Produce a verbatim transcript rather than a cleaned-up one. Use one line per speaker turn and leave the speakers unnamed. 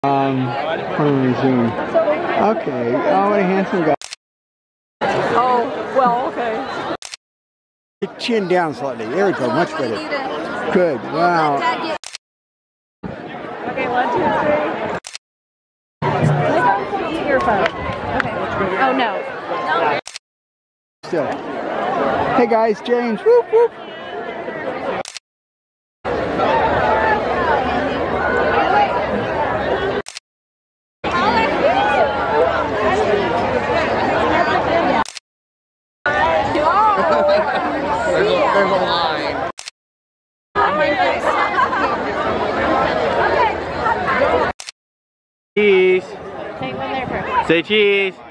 Um, what am I zoom? Okay. Oh, what a handsome guy.
Oh, well, okay.
Chin down slightly. There we go. Much better. Good. Wow.
Okay, one, two, three. Click on point to your phone. Okay. Oh, no. No.
Still. Hey guys, James. Whoop, whoop.
There's a, there's a line.
Cheese.
Take one there first.
Say cheese.